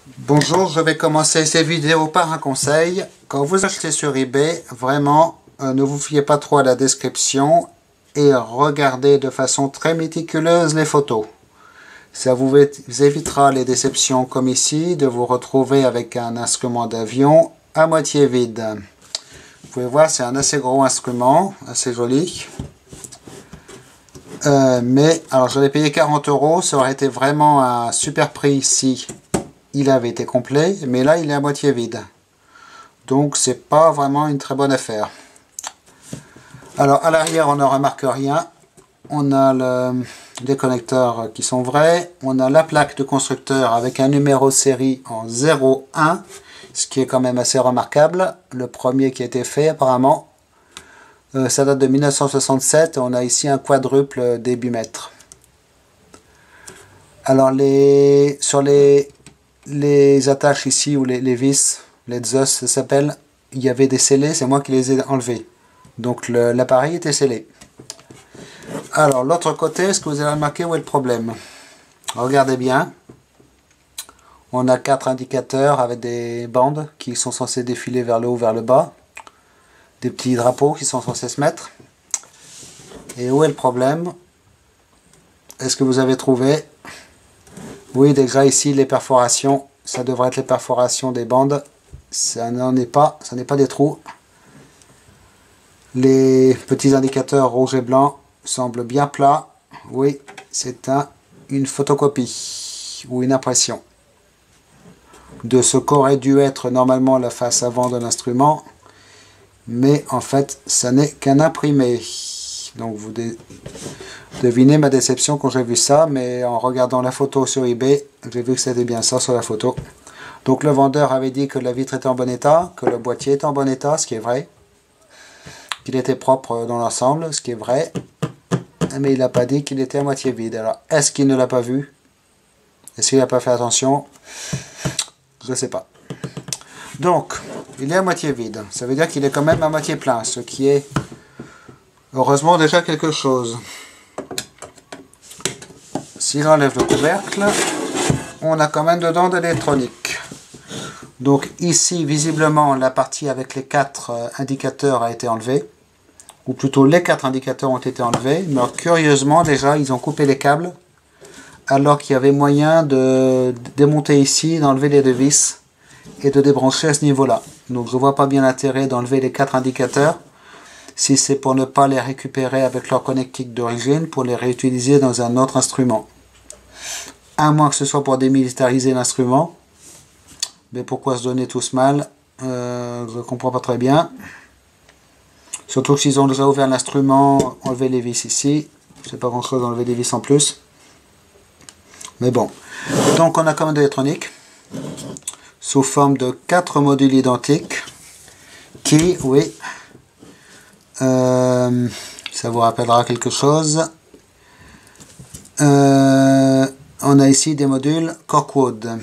Bonjour, je vais commencer cette vidéo par un conseil. Quand vous achetez sur eBay, vraiment, ne vous fiez pas trop à la description et regardez de façon très méticuleuse les photos. Ça vous évitera les déceptions comme ici, de vous retrouver avec un instrument d'avion à moitié vide. Vous pouvez voir, c'est un assez gros instrument, assez joli. Mais, alors je l'ai payé 40 €, ça aurait été vraiment un super prix ici. Il avait été complet, mais là il est à moitié vide. Donc c'est pas vraiment une très bonne affaire. Alors à l'arrière on ne remarque rien. On a les connecteurs qui sont vrais. On a la plaque de constructeur avec un numéro de série en 01, ce qui est quand même assez remarquable. Le premier qui a été fait apparemment. Ça date de 1967. On a ici un quadruple débit mètre. Alors sur les attaches ici, ou les vis, les os ça s'appelle, il y avait des scellés, c'est moi qui les ai enlevés. Donc l'appareil était scellé. Alors l'autre côté, est-ce que vous avez remarqué où est le problème? Regardez bien. On a 4 indicateurs avec des bandes qui sont censées défiler vers le haut, vers le bas. Des petits drapeaux qui sont censés se mettre. Et où est le problème? Est-ce que vous avez trouvé? Oui, déjà ici les perforations, ça devrait être les perforations des bandes. Ça n'en est pas, ça n'est pas des trous. Les petits indicateurs rouge et blanc semblent bien plats. Oui, c'est une photocopie ou une impression de ce qu'aurait dû être normalement la face avant de l'instrument. Mais en fait, ça n'est qu'un imprimé. Donc vous devinez ma déception quand j'ai vu ça, mais en regardant la photo sur eBay, j'ai vu que c'était bien ça sur la photo. Donc le vendeur avait dit que la vitre était en bon état, que le boîtier était en bon état, ce qui est vrai. Qu'il était propre dans l'ensemble, ce qui est vrai. Mais il n'a pas dit qu'il était à moitié vide. Alors, est-ce qu'il ne l'a pas vu? Est-ce qu'il n'a pas fait attention? Je ne sais pas. Donc, il est à moitié vide. Ça veut dire qu'il est quand même à moitié plein, ce qui est heureusement déjà quelque chose. Si j'enlève le couvercle, on a quand même dedans de l'électronique. Donc ici, visiblement, la partie avec les 4 indicateurs a été enlevée. Ou plutôt, les 4 indicateurs ont été enlevés. Mais curieusement, déjà, ils ont coupé les câbles. Alors qu'il y avait moyen de démonter ici, d'enlever les 2 vis et de débrancher à ce niveau-là. Donc je ne vois pas bien l'intérêt d'enlever les 4 indicateurs. Si c'est pour ne pas les récupérer avec leur connectique d'origine, pour les réutiliser dans un autre instrument. À moins que ce soit pour démilitariser l'instrument. Mais pourquoi se donner tout ce mal? Je ne comprends pas très bien. Surtout s'ils ont déjà ouvert l'instrument, enlever les vis ici. C'est pas grand chose d'enlever des vis en plus. Mais bon. Donc on a quand même de l'électronique. Sous forme de 4 modules identiques. Qui, oui. Ça vous rappellera quelque chose. On a ici des modules Corkwood.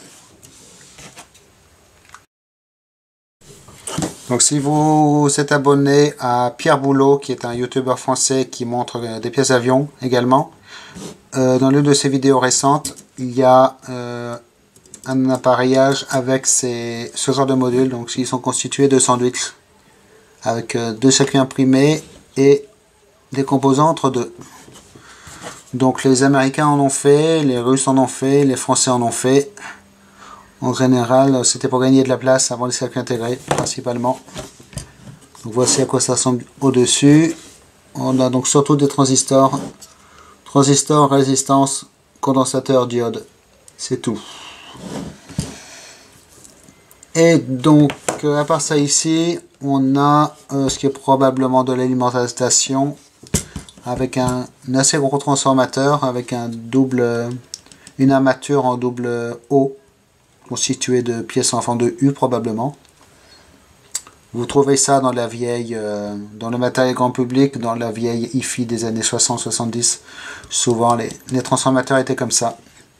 Donc si vous êtes abonné à Pierre Boulot, qui est un youtubeur français qui montre des pièces d'avion également, dans l'une de ses vidéos récentes, il y a un appareillage avec ce genre de modules. Donc ils sont constitués de sandwichs avec 2 circuits imprimés et des composants entre deux. Donc les Américains en ont fait, les Russes en ont fait, les Français en ont fait. En général, c'était pour gagner de la place avant les circuits intégrés, principalement. Donc voici à quoi ça ressemble au-dessus. On a donc surtout des transistors. Transistors, résistance, condensateur, diode. C'est tout. Et donc, à part ça ici, on a ce qui est probablement de l'alimentation, avec un assez gros transformateur, avec une armature en double haut, constituée de pièces en forme de U probablement. Vous trouvez ça dans la vieille, dans le matériel grand public, dans la vieille hi-fi des années 60-70. Souvent les transformateurs étaient comme ça.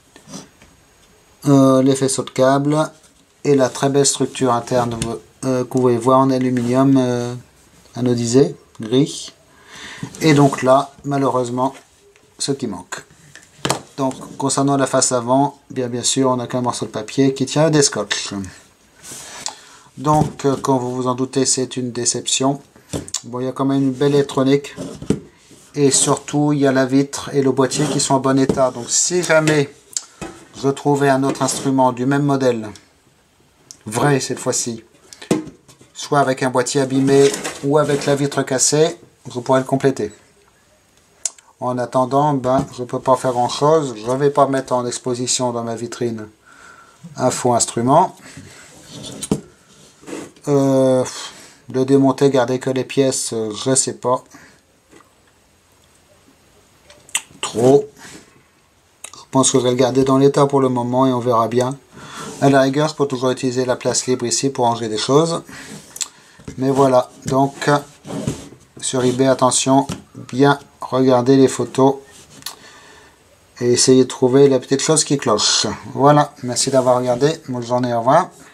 Les faisceaux de câbles et la très belle structure interne que vous pouvez voir en aluminium anodisé, gris. Et donc là, malheureusement, ce qui manque. Donc concernant la face avant, bien sûr, on n'a qu'un morceau de papier qui tient des scotch. Donc comme vous vous en doutez, c'est une déception. Bon, il y a quand même une belle électronique. Et surtout, il y a la vitre et le boîtier qui sont en bon état. Donc si jamais je trouvais un autre instrument du même modèle, vrai cette fois-ci, soit avec un boîtier abîmé ou avec la vitre cassée, je pourrais le compléter. En attendant, je ne peux pas faire grand chose. Je ne vais pas mettre en exposition dans ma vitrine un faux instrument. Le démonter, garder que les pièces, je ne sais pas. Trop. Je pense que je vais le garder dans l'état pour le moment et on verra bien. À la rigueur, je peux toujours utiliser la place libre ici pour ranger des choses. Mais voilà, donc sur eBay, attention, bien regarder les photos et essayer de trouver la petite chose qui cloche. Voilà, merci d'avoir regardé. Bonne journée, au revoir.